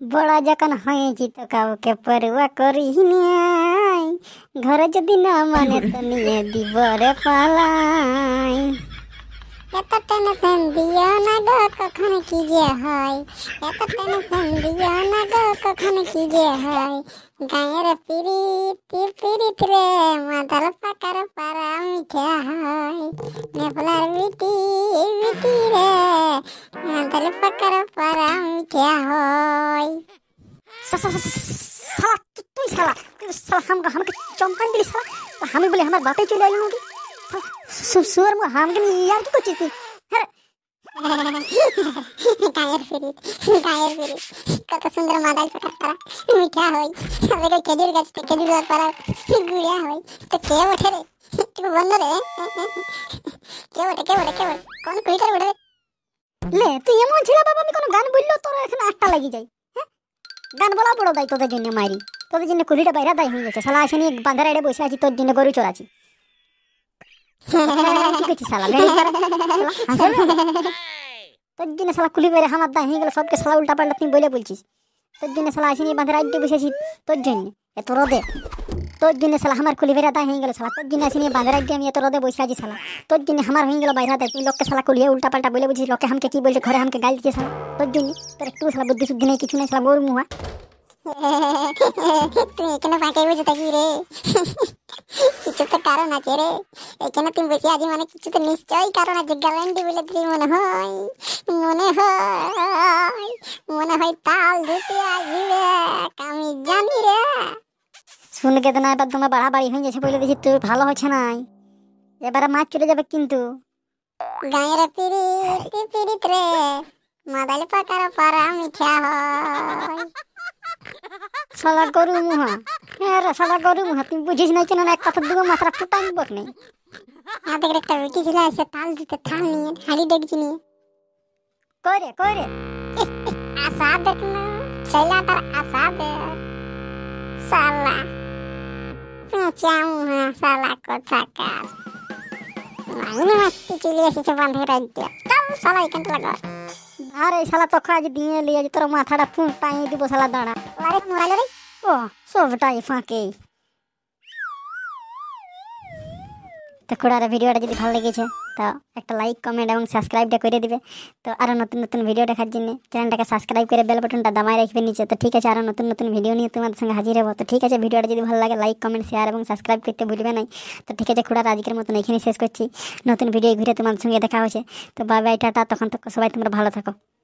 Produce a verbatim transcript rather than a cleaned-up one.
বড় যখন হয়েছি তো কাউকে পরোয়া করি নাই, ঘরে যদি না মানে তো নিয়ে দিব রে পালাই। এত টেনশন দিও না গো কখন কি যে হয়, এত টেনশন দিও না গো কখন কি যে হয়। গায়ের পিরিতি পিরিত রে মাদার পাকার পারা মিঠা হয়। নেপলার বিটি বিটি রে মাদার পাকার পারা মিঠা হয়। শালা তুই শালা তুই শালা হামকে হামকে চমকান দিলি শালা। আমি বলি আমার বাপে চলে আইলো নাকি সুর মো হামকে নিয়ে আর কি করছিস তুই? হ্যাঁ গায়ের ফিরিত গায়ের ফিরিত কত সুন্দর মাদার পাকার পারা মিঠা হয়। আমাকে খেজুর গাছ থেকে খেজুর পারা গুড়িয়া হয়। তো কে ওঠে রে একটু বন্ধ রে, কে ওঠে কে ওঠে কে ওঠে কোন কুইটার ওঠে লে? তুই এমন ছিল বাবা, আমি কোনো গান বললো তোর এখানে আটটা লাগি যায়। হ্যাঁ গান বলা বড় দায় তোদের জন্য মারি, তোদের জন্য কুলিটা বাইরা দায় হয়ে গেছে। শালা আসেনি বাঁধার এড়ে বসে আছি, তোর জন্য গরু চড়াচ্ছি। কি করছিস শালা? তোর জন্য শালা কুলি বাইরে আমার দায় হয়ে গেল, সবকে শালা উল্টা পাল্টা তুই বলে বলছিস। তোর জন্য শালা আসেনি বাঁধার আড্ডে বসেছি তোর জন্য এত রোদে। তোর জন্য শালা আমার কুলি বেড়া দায় হয়ে গেল শালা। তোর জন্য আসেনি বাঁধার আড্ডে আমি এত রোদে বসে আছি শালা। তোর জন্য আমার হয়ে গেল বাইরা দেয়। তুই লোককে শালা কুলিয়ে উল্টা পাল্টা বলে বলছিস, লোকে আমাকে কি বলছে ঘরে আমাকে গাল দিচ্ছে শালা। তোর জন্য তোর একটু শালা বুদ্ধি শুদ্ধি নেই, কিছু নেই শালা গরু মুহা। তুই এখানে ফাঁকে বসে থাকি রে, কিছু তো কারণ আছে রে। এখানে তুমি বসে আছি মানে কিছু তো নিশ্চয়ই কারণ আছে। গ্যারান্টি বলে তুই মনে হয় মনে হয় মনে হয় তাল ধুতে আসবে, আমি জানি রে। শুনে কে না এবার তোমার বাড়াবাড়ি হয়ে গেছে বলে দিচ্ছি, তুই ভালো হচ্ছে না, এবারে মাছ চলে যাবে কিন্তু। গায়ের পিরিতি পিরিত রে মাদাল পাকার পারা মিঠা হয়। শালা গরু মুহা, হ্যাঁ রে শালা গরু মুহা, তুই বুঝিস না কেন? এক কথা দুটো মাথাটা ফুটাই বক নেই। আমাদের একটা বেটি ছিল এসে তাল দিতে, থাল নিয়ে হাড়ি ডেকছি নিয়ে কই রে কই রে আশা দেখ না ছেলেটার আশা দেখ শালা পেঁচা মুহা শালা কোথাকার। মাইনে মারতে চলে এসেছে বাঁধের রাজ্যে। চল শালা এখানটা লাগা। আরে শালা তোকে আজ দিয়ে লিয়ে তোর মাথাটা ফুটাই দিব শালা। দাঁড়া আরে মোবাইল রে, ও সবটাই ফাঁকে। তো কুড়ারে ভিডিওটা যদি ভালো লেগেছে তো একটা লাইক কমেন্ট এবং সাবস্ক্রাইবটা করে দিবে। তো আরও নতুন নতুন ভিডিও দেখার জন্য চ্যানেলটাকে সাবস্ক্রাইব করে বেল বাটনটা দামায় রাখবে নিচে। তো ঠিক আছে, আরও নতুন নতুন ভিডিও নিয়ে তোমাদের সঙ্গে হাজির হবো। তো ঠিক আছে, ভিডিওটা যদি ভালো লাগে লাইক কমেন্ট শেয়ার এবং সাবস্ক্রাইব করতে ভুলবে না। তো ঠিক আছে কুড়ার আজকের মতন এখানে শেষ করছি। নতুন ভিডিও ঘুরে তোমাদের সঙ্গে দেখা হচ্ছে। তো বাই বাই টাটা, তখন তো সবাই তোমরা ভালো থাকো।